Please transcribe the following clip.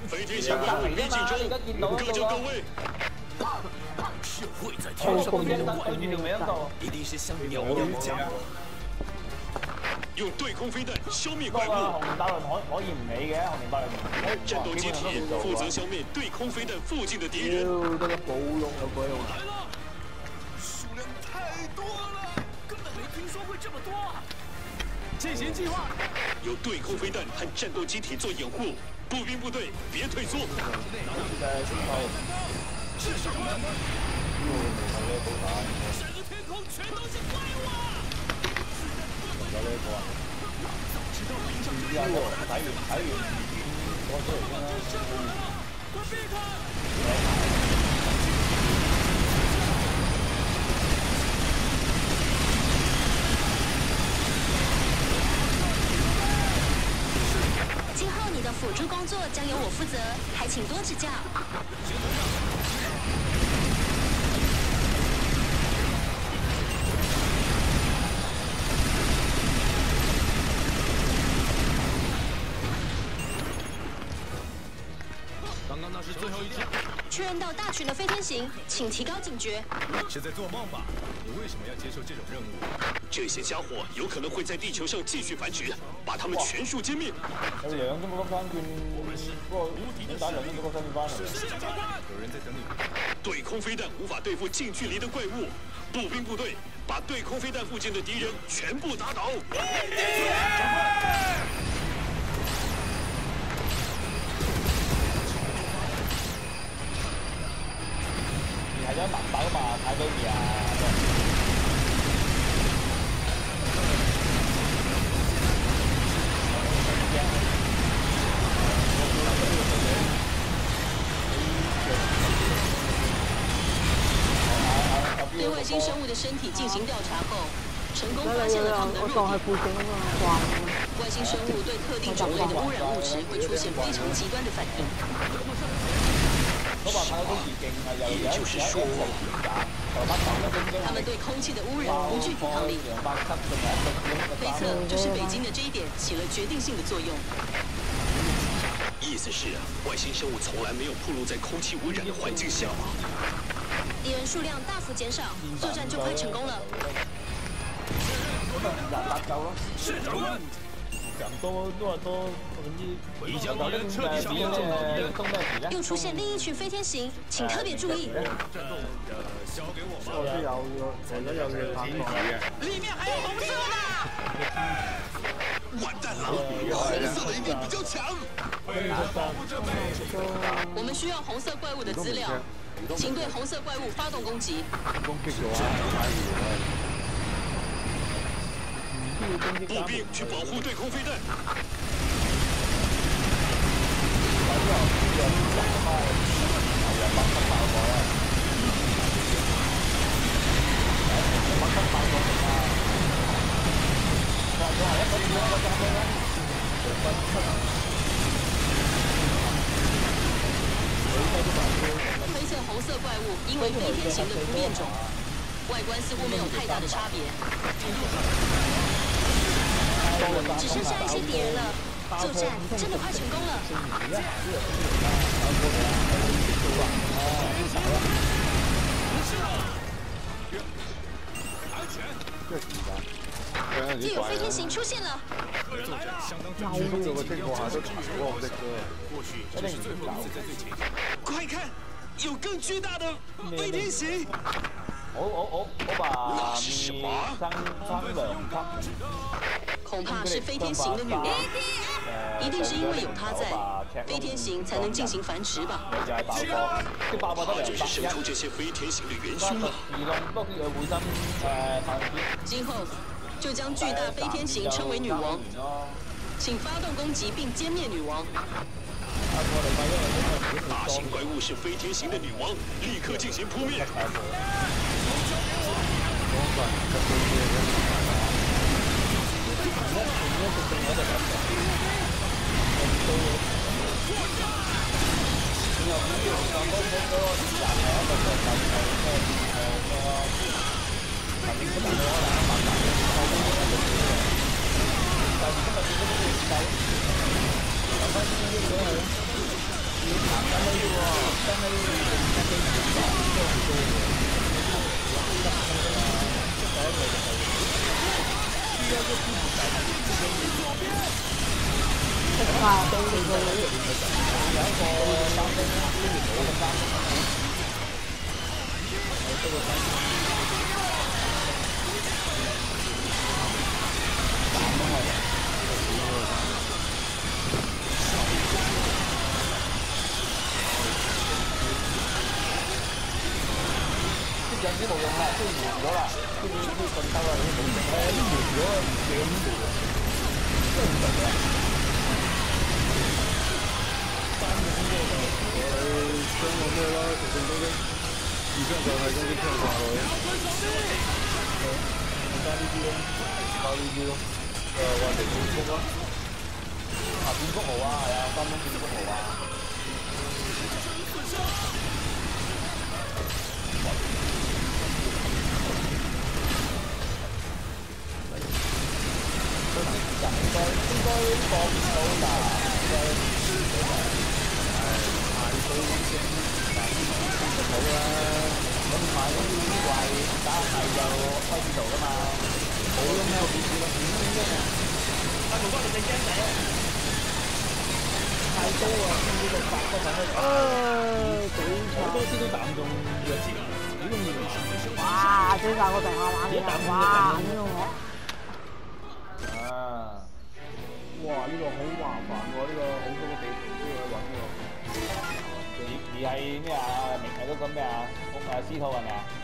飞天行怪物逼近中，各就各位。 是会在天上的妖怪，一定是像鸟一样的家伙。 用对空飞弹消灭怪物。 紅蓮大輪可以唔理嘅，紅蓮大輪。 戰鬥機體負責消滅對空飛彈附近的敵人。 得個暴龍有鬼用。 来了，数量太多了，根本没听说会这么多。进行计划。 有对空飞弹和战斗机体做掩护，步兵部隊別退縮。 是什么？整个天空全都是怪物啊！ 有呢個啊！睇完我出嚟先啦。 快避开！ 今后你的辅助工作将由我负责，还请多指教。 刚刚那是最后一击。 确认到大群的飞天行，请提高警觉。 是在做梦吧？你为什么要接受这种任务？ 这些家伙有可能会在地球上继續繁殖，把他們全數殲滅。 有兩都冇粒翻卷，不過你打兩都冇粒翻翻嚟。 有人在等你。 對空飛彈無法對付近距離的怪物，步兵部隊把對空飛彈附近的敵人全部打倒。 你係咗南斗嘛？睇到嘢啊！ 对外星生物的身体进行调查后，成功发现了它们的弱点。外星生物对特定种类的污染物质会出现非常极端的反应。 也就是说， 他们对空气的污染不具抵抗力。推测就是北京的这一点起了决定性的作用。 意思是外星生物从来没有暴露在空氣污染的環境下嗎？ 敌人數量大幅減少，作戰就快成功了。 是長官。 講多已將敵人徹底消滅。 又出現另一群飛天行，請特別注意。 交給我吧。 裡面還有紅色的。 完蛋了，紅色的一定比較強。 我們需要紅色怪物的資料，請對紅色怪物發動攻擊。步兵去保護對空飛彈。推测紅色怪物因為飛天行的突變種，外觀似乎沒有太大的差別。只剩下一些敵人了，作戰真的快成功了。又有飛天行出現了。快看，有更巨大的飛天行！ 我把三兩級。 恐怕是飛天行的女王，一定是因為有她在，飛天行才能進行繁殖吧。 她就是生出這些飛天行的元兇了。 今後就將巨大飛天行稱為女王，請發動攻擊並殲滅女王。 大型怪物是飛天行的女王，立刻進行撲滅。 啊，对对对。 這樣子冇用啦，都完咗啦，都已經順兜啦，已經冇用。都完咗啦，兩年冇用，真係唔得㗎。3個空波就將個咩啦，直線攻擊，而家就係攻擊槍法咯。加呢啲咯，加呢啲咯，或者變速啦。啊，變速號啊，係啊，3蚊變速號啊。應該放到嗱，應該賣到先，就好啦。咁買嗰啲貴，打係就開始做噶嘛。冇咁咩意思咯，點啫？阿龍哥，你隻驚仔啊！太高啊！呢個8個粉好多次都打唔中弱智，幾容易嚟試。 哇！追晒我成下玩嘅，哇！呢個我。 哇！呢個好麻煩喎，呢個好多個地圖都要去揾喎。而係咩啊？明係嗰個咩啊？司徒係咪啊？